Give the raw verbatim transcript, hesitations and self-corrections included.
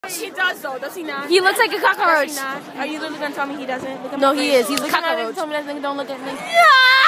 He does though, does he not? He looks like a cockroach. Does he not? Are you literally gonna tell me he doesn't? Look at No, my he face. is. He's looking Cockroach. at me. Tell me that nigga don't look at me. Yeah!